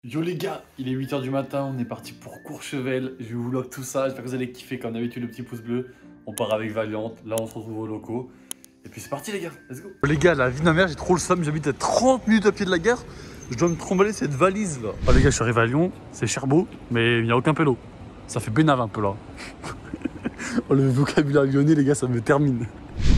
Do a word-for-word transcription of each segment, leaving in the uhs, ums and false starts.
Yo les gars, il est huit heures du matin, on est parti pour Courchevel. Je vous vlog tout ça, j'espère que vous allez kiffer comme d'habitude le petit pouce bleu. On part avec Valiant, là on se retrouve aux locaux. Et puis c'est parti les gars, let's go. Les gars, la vie de ma mère, j'ai trop le somme, j'habite à trente minutes à pied de la gare. Je dois me tromballer cette valise là. Oh les gars, je suis arrivé à Lyon, c'est Cherbourg, mais il n'y a aucun pélo. Ça fait bénave un peu là. Oh le vocabulaire lyonnais les gars, ça me termine.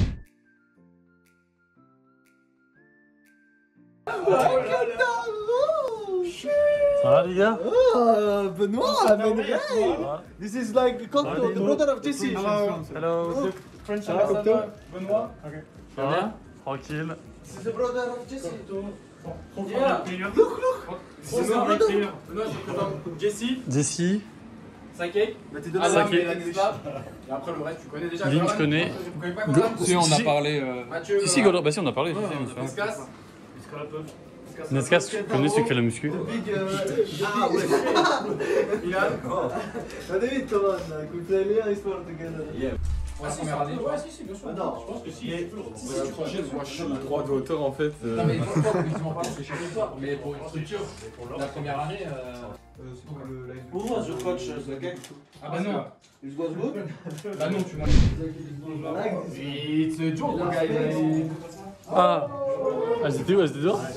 Ça va les gars? Oh, Benoit, Benoit. This is like Cocteau, the brother of Jesse. Hello. Hello. French ambassador, Benoit. Okay. Ça va bien? Tranquille. This is the brother of Jesse. Yeah. Look, look. This is my brother. Benoît, je présente Jesse. Jesse. Sake. Ah, Sake. Et après le reste, tu connais déjà. Lynn, je connais. Vous connaissez pas Go- Goran? Si, on a parlé. Euh... Mathieu. Si, Goran, bah si, on a parlé. Nescas. Nescas, je connais celui qui fait la muscu. Big. Ah, ouais. Ilan. David, come on, like we play Leon is for together. Yeah. Ouais, si, ouais, si, si, bien sûr. Non, je pense que si. Si, si, prochaine, moi je suis le droit de hauteur en fait. Non, mais franchement, effectivement, pas, c'est chez toi. Mais pour une structure, la première année. c'est pour le live. Who was the coach the game? Ah bah non. It was good? Bah non, tu m'as. It's a joke, guys. Ah, elles étaient où? Elles étaient dehors?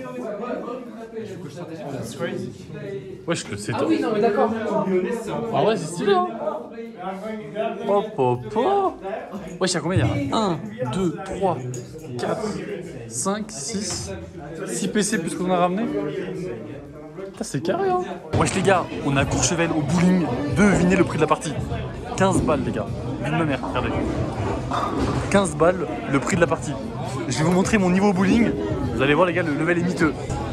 Wesh, le c'est Ah top. oui, non, mais d'accord. Ah ouais, c'est stylé, hein. Hop, hop, hop. Wesh, y'a combien? Il y a un, deux, trois, quatre, cinq, six. six P C plus qu'on a ramené. Putain, c'est carré, hein. Wesh, les gars, on est à Courchevel au bowling. Devinez le prix de la partie. quinze balles, les gars. Vu de ma mère, regardez. quinze balles, le prix de la partie. Je vais vous montrer mon niveau bowling. Vous allez voir les gars, le level est miteux.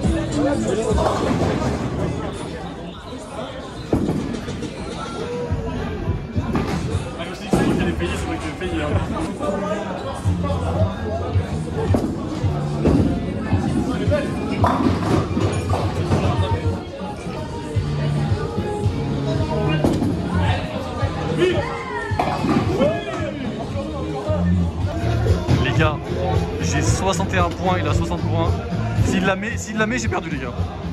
Les gars, j'ai soixante et un points, il a soixante points. S'il la met, s'il la met, j'ai perdu les gars.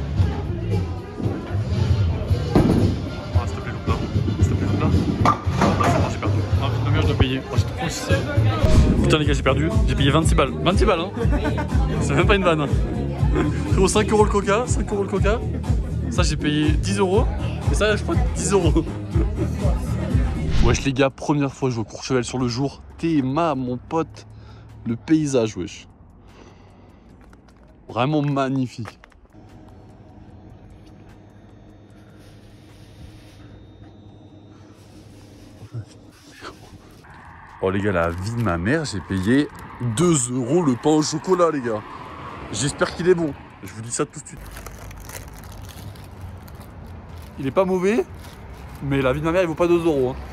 Ah, s'il te plaît, loupe là. S'il te plaît, loupe là. Ah, c'est bon, j'ai perdu. Ah, putain, de merde, je dois payer. Oh, j'ai trop sucé. Putain, les gars, j'ai perdu. J'ai payé vingt-six balles. vingt-six balles, hein. C'est même pas une vanne. Frérot, cinq euros le coca. cinq euros le coca. Ça, j'ai payé dix euros. Et ça, je crois dix euros. Wesh, les gars, première fois que je vois Courchevel sur le jour. Théma, mon pote. Le paysage, wesh. Vraiment magnifique. Oh les gars, la vie de ma mère, j'ai payé deux euros le pain au chocolat, les gars. J'espère qu'il est bon. Je vous dis ça tout de suite. Il est pas mauvais, mais la vie de ma mère, il vaut pas deux euros. Hein.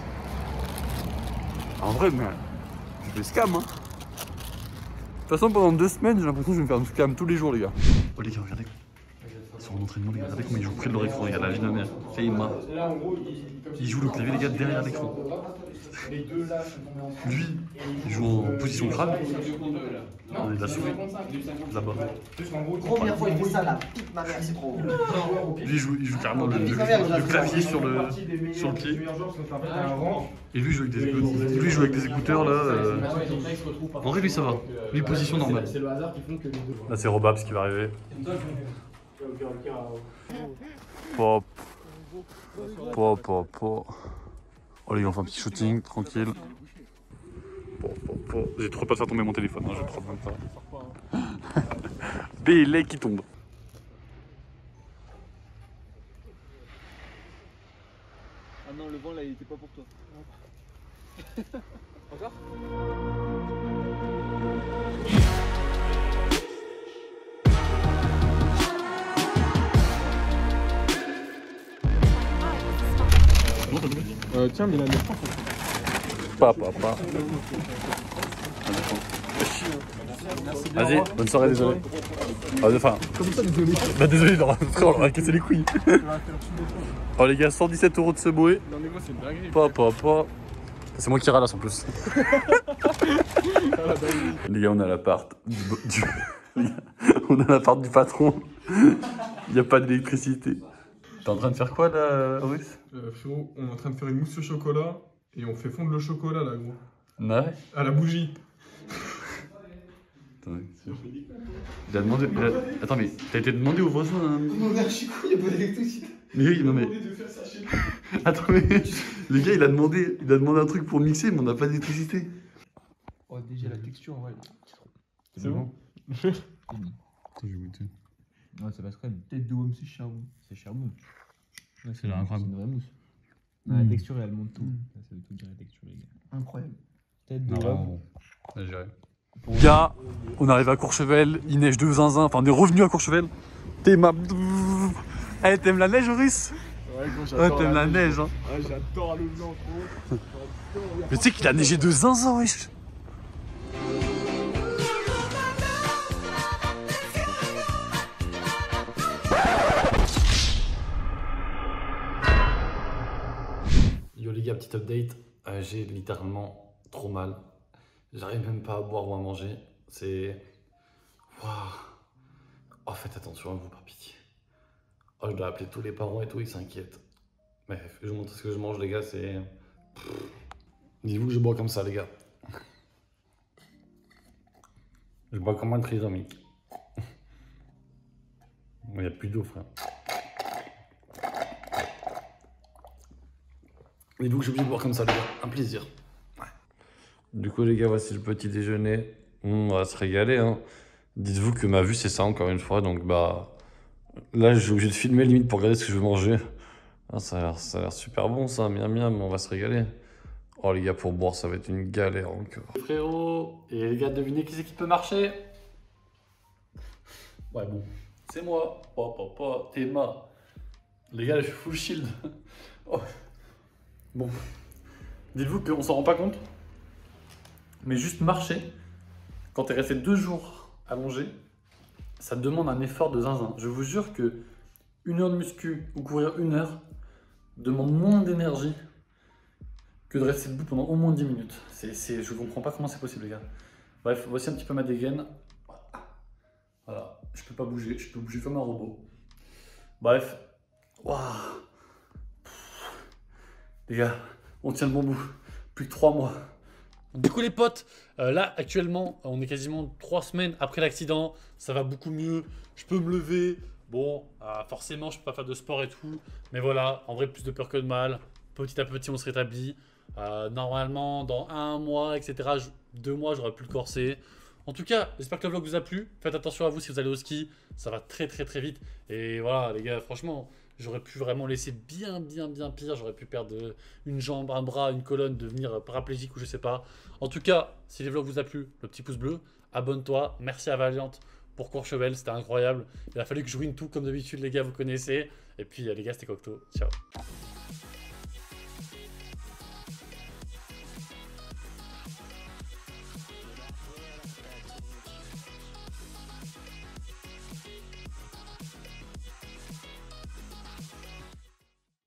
En vrai, mais je vais scam. Hein. De toute façon, pendant deux semaines, j'ai l'impression que je vais me faire un scam tous les jours, les gars. Oh les gars, regardez. Ils sont en entraînement, les gars. Regardez comment ils jouent près de leur écran. Regarde la vie de ma mère. Théma. Ils jouent le clavier, les gars, derrière l'écran. Lui, il joue en position crâne. On est de la souris. Là-bas. Première fois, il fait ça, la pique ma mère, c'est trop. Lui, il joue, il joue carrément le, le, le clavier sur le, sur le pied. Et lui, il joue avec des écouteurs, lui, il joue avec des écouteurs là. Euh... En vrai, lui, ça va. Lui, position normale. Là, c'est Robabs qui va arriver. Pop. Pop, pop, pop. Oh les gars, on fait un petit shooting, tranquille. Pop, pop, pop. J'ai trop peur de faire tomber mon téléphone, hein, je trop même pas. Bélé qui tombe. Ah non, le vent là, il était pas pour toi. Encore? Euh, tiens, mais la neuf. Pas, pas, pas. Vas-y, bonne soirée, désolé. Ah, enfin. Comment ça, désolé? Bah, désolé, non, frère, on va casser les couilles. Oh, les gars, cent dix-sept euros de Subway. Non, mais moi, c'est une dinguerie. Pas, pas, pas. C'est moi qui ralasse en plus. Les gars, on a l'appart du... du... on a l'appart du patron. Il n'y a pas d'électricité. T'es en train de faire quoi là, Russe? Euh, frérot, on est en train de faire une mousse au chocolat et on fait fondre le chocolat là, gros. Ouais. À la bougie. Attendez, il a demandé. il a- Attends, mais t'as été demandé au voisin. Hein... Non, mais je suis con, il n'y a pas d'électricité. Mais oui, non mais. de faire ça chez lui. Attends, mais. Le gars, il a demandé, il a demandé un truc pour mixer, mais on n'a pas d'électricité. Oh, déjà la texture, ouais. C'est bon? Attends, je vais goûter. Ouais, ça passe quand même. Tête de homme, c'est charbon. C'est charbon. Ouais, C'est incroyable. C'est une vraie mousse. Mm. La texture, elle monte tout. Ça, ça veut tout dire la texture, les gars. Incroyable. Tête de homme. Gars, on arrive à Courchevel, il neige de zinzin, enfin on est revenu à Courchevel. T'es ma. Eh, t'aimes la neige, Russe? Ouais, gros, Ouais, j'adore. t'aimes la neige, hein. Ouais, j'adore le blanc, gros. Mais tu sais qu'il a neigé de zinzin, wesh. Yo les gars, petit update, euh, j'ai littéralement trop mal. J'arrive même pas à boire ou à manger. C'est... Waouh. Oh, faites attention à vous, par pitié. Oh, je dois appeler tous les parents et tout, ils s'inquiètent. Bref, je vous montre ce que je mange, les gars, c'est... Dites-vous que je bois comme ça, les gars. Je bois comme un trisomique. Il n'y a plus d'eau, frère. Dites-vous que j'ai obligé de boire comme ça, les gars. Un plaisir. Ouais. Du coup, les gars, voici le petit déjeuner. Mmh, on va se régaler, hein. Dites-vous que ma vue, c'est ça, encore une fois. Donc, bah... Là, j'ai obligé de filmer, limite, pour regarder ce que je vais manger. Ah, ça a l'air, ça a l'air super bon, ça. Miam, miam, on va se régaler. Oh, les gars, pour boire, ça va être une galère encore. Frérot, et les gars, devinez qui c'est qui peut marcher? Ouais, bon. C'est moi. Oh, papa, t'es ma. Les gars, je suis full shield. Oh. Bon, dites-vous qu'on s'en rend pas compte, mais juste marcher, quand t'es resté deux jours allongé, ça te demande un effort de zinzin. Je vous jure que une heure de muscu ou courir une heure demande moins d'énergie que de rester debout pendant au moins dix minutes. C'est, c'est, je comprends pas comment c'est possible, les gars. Bref, voici un petit peu ma dégaine. Voilà, je peux pas bouger, je peux bouger comme un robot. Bref, waouh. Les gars, on tient le bon bout. Plus que trois mois. Du coup les potes, euh, là actuellement, on est quasiment trois semaines après l'accident. Ça va beaucoup mieux. Je peux me lever. Bon, euh, forcément, je peux pas faire de sport et tout. Mais voilà, en vrai, plus de peur que de mal. Petit à petit, on se rétablit. Euh, normalement, dans un mois, et cetera, je, deux mois, j'aurai plus le corset. En tout cas, j'espère que le vlog vous a plu. Faites attention à vous si vous allez au ski. Ça va très très très vite. Et voilà les gars, franchement, j'aurais pu vraiment laisser bien bien bien pire. J'aurais pu perdre une jambe, un bras, une colonne, devenir paraplégique ou je sais pas. En tout cas, si le vlog vous a plu, le petit pouce bleu. Abonne-toi. Merci à Valiant pour Courchevel, c'était incroyable. Il a fallu que je win tout comme d'habitude les gars, vous connaissez. Et puis les gars, c'était Cocteau. Ciao.